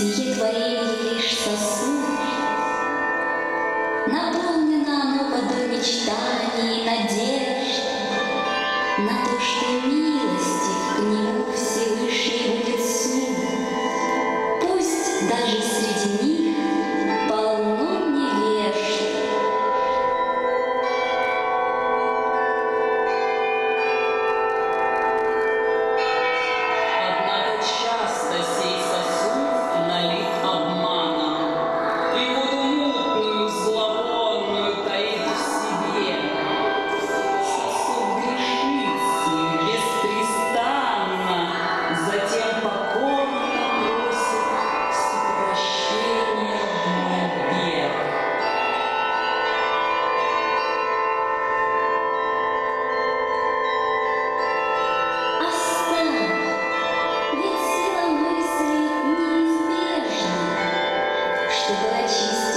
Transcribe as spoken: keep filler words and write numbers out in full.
Сие творение лишь сосуд, наполнено оно водой мечтаний и надежд на то, что милостив к нему Всевышний будет суд. Пусть даже среди них полно невежд. Однако часто сей сосуд налит обманом, и воду мутную, зловонную таит в себе. Сосуд грешит с ним беспрестанно, затем покорно просит всепрощения в мольбе. Оставь, ведь сила мысли неизбежна, чтобы очистить